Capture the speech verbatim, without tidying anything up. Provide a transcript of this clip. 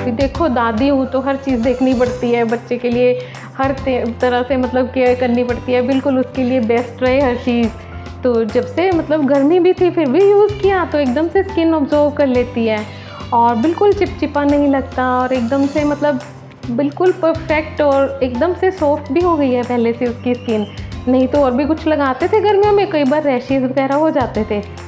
अभी देखो दादी हूँ तो हर चीज़ देखनी पड़ती है, बच्चे के लिए हर तरह से मतलब केयर करनी पड़ती है, बिल्कुल उसके लिए बेस्ट रहे हर चीज़। तो जब से मतलब गर्मी भी थी फिर भी यूज़ किया तो एकदम से स्किन ऑब्जॉर्व कर लेती है और बिल्कुल चिपचिपा नहीं लगता और एकदम से मतलब बिल्कुल परफेक्ट और एकदम से सॉफ्ट भी हो गई है पहले से उसकी स्किन। नहीं तो और भी कुछ लगाते थे गर्मियों में, कई बार रैशेज़ वगैरह हो जाते थे।